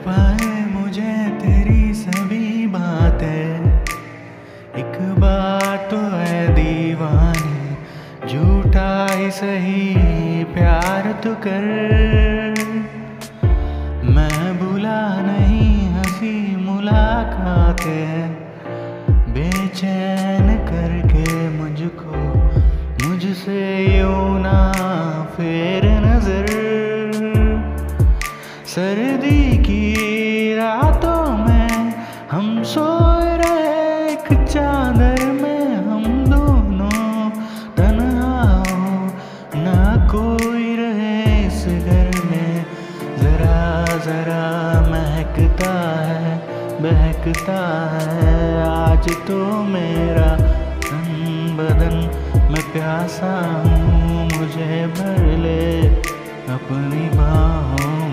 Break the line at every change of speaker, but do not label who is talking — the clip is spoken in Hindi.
पाए मुझे तेरी सभी बातें। एक बात तो है दीवानी, झूठा ही सही प्यार तो कर। मैं भूला नहीं हंसी मुलाकातें, बेचैन करके मुझको मुझसे यूं ना फेर नजर। सर्दी की रातों में हम सोए रहे एक चादर में, हम दोनों तन्हा हो ना कोई रहे इस घर में। जरा जरा महकता है बहकता है आज तो मेरा तन बदन। मैं प्यासा हूँ मुझे भर ले अपनी बाहों